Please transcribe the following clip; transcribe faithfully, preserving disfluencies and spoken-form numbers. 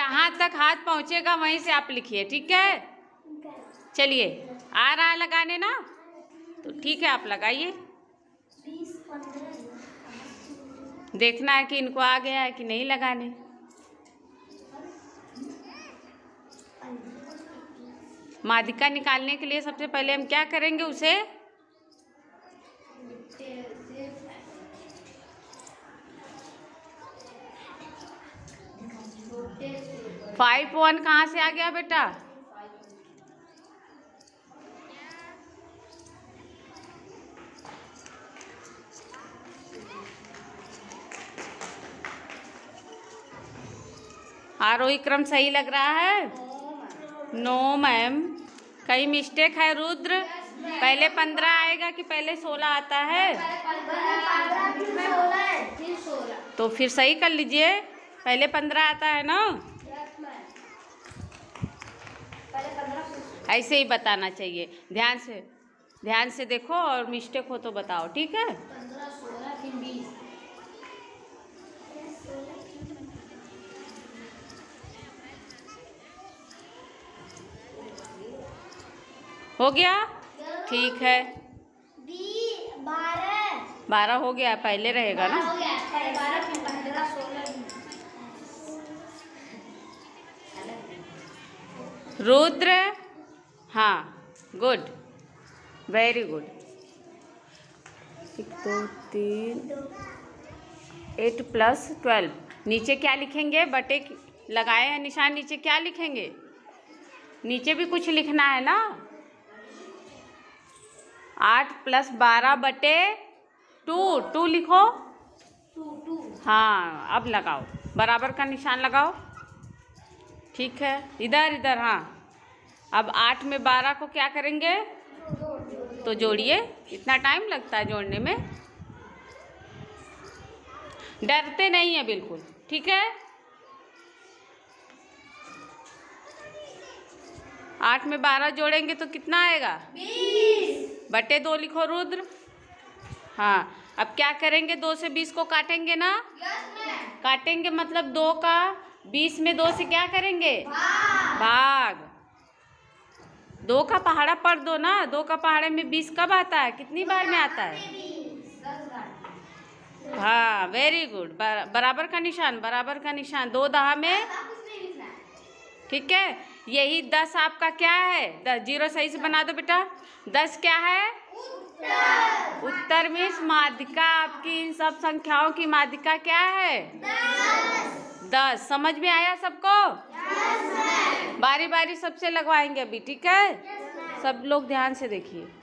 जहाँ तक हाथ पहुँचेगा वहीं से आप लिखिए, ठीक है। चलिए, आ रहा है लगाने ना, तो ठीक है आप लगाइए। देखना है कि इनको आ गया है कि नहीं लगाने। माध्यिका निकालने के लिए सबसे पहले हम क्या करेंगे, उसे फाइव वन कहाँ से आ गया बेटा? आरोही क्रम सही लग रहा है? नो मैम, कहीं मिस्टेक है रुद्र? पहले पंद्रह आएगा कि पहले सोलह आता है? तो फिर सही कर लीजिए, पहले पंद्रह आता है ना। ऐसे ही बताना चाहिए, ध्यान से ध्यान से देखो और मिस्टेक हो तो बताओ, ठीक है। हो गया, ठीक है। बारह बारह हो गया, पहले रहेगा ना। रुद्र, हाँ, गुड, वेरी गुड। एक दो तीन, एट प्लस ट्वेल्व, नीचे क्या लिखेंगे? बटे लगाए हैं निशान, नीचे क्या लिखेंगे? नीचे भी कुछ लिखना है ना। आठ प्लस बारह बटे टू, टू लिखो। हाँ, अब लगाओ, बराबर का निशान लगाओ, ठीक है। इधर इधर, हाँ। अब आठ में बारह को क्या करेंगे? तो जोड़िए, इतना टाइम लगता है जोड़ने में। डरते नहीं है बिल्कुल, ठीक है। आठ में बारह जोड़ेंगे तो कितना आएगा? बीस बटे दो लिखो रुद्र। हाँ, अब क्या करेंगे? दो से बीस को काटेंगे ना। काटेंगे मतलब दो का बीस में दो से क्या करेंगे? भाग, भाग। दो का पहाड़ा पढ़ दो ना, दो का पहाड़े में बीस कब आता है? कितनी बार में आता है? हाँ, वेरी गुड। बराबर का निशान, बराबर का निशान, दो दहा में, ठीक है। यही दस आपका क्या है? दस, जीरो सही से बना दो बेटा। दस क्या है? उत्तर। उत्तर में माध्यिका आपकी इन सब संख्याओं की माध्यिका क्या है? दस। दस, समझ में आया सबको? बारी बारी सबसे लगवाएंगे अभी, ठीक है। सब लोग ध्यान से देखिए।